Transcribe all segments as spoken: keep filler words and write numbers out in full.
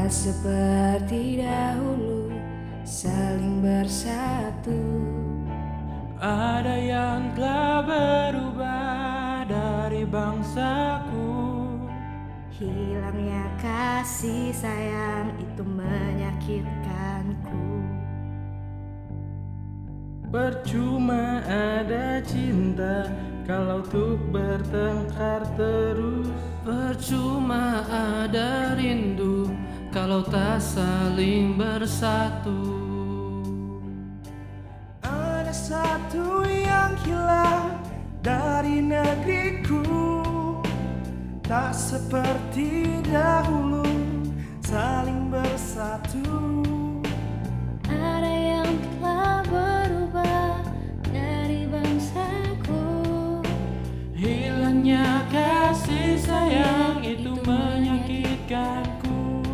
Tak seperti dahulu saling bersatu. Ada yang telah berubah dari bangsaku. Hilangnya kasih sayang itu menyakitkanku. Percuma ada cinta kalau untuk bertengkar terus. Percuma ada rindu kalau tak saling bersatu. Ada satu yang hilang dari negeriku, tak seperti dahulu saling bersatu. Ada yang telah berubah dari bangsaku. Hilangnya kasih sayang itu menyakitkanku.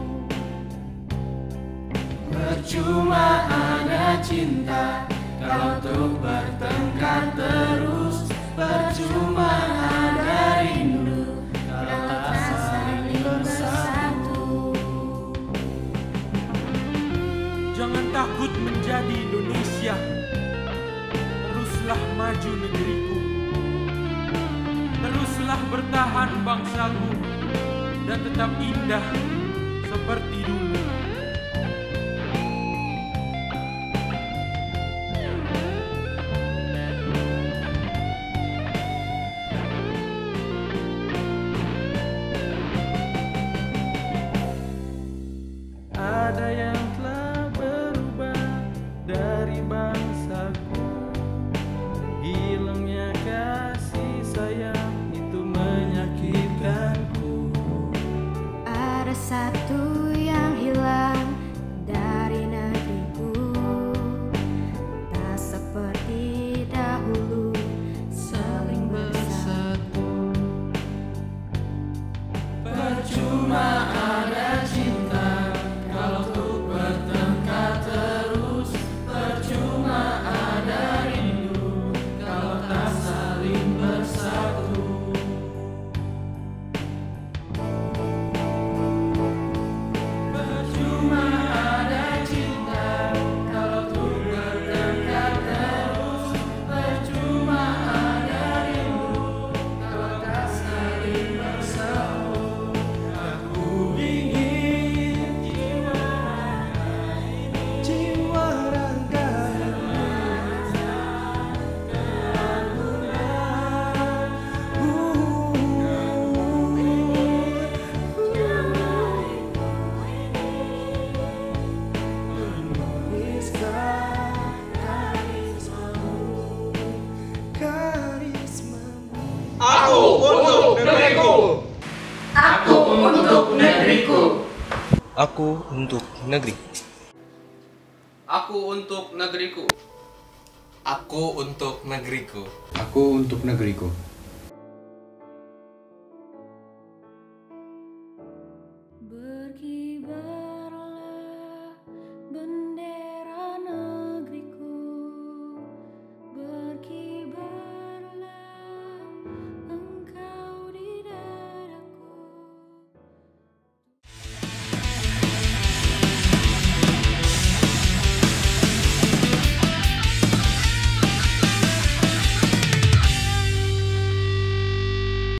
Percuma ada cinta kalau untuk bertengkar terus. Percuma ada rindu kalau tak saling bersatu. Jangan takut menjadi Indonesia, teruslah maju negeriku. Teruslah bertahan bangsaku, dan tetap indah seperti dulu. Ada yang telah berubah dari bangsaku. Hilangnya kasih sayang itu menyakitkanku. Ada satu yang hilang dari negeriku, tak seperti dahulu saling bersatu. Percuma ada cinta kalau untuk bertengkar terus. Percuma ada rindu kalau tak saling bersatu. Percuma ada cinta kalau untuk bertengkar terus. Percuma ada rindu kalau tak saling bersatu. Aku ingin jiwa jiwa raga Aku untuk negeriku. Aku untuk negeriku. Aku untuk negeri. Aku untuk negeriku. Aku untuk negeriku. Aku untuk negeriku.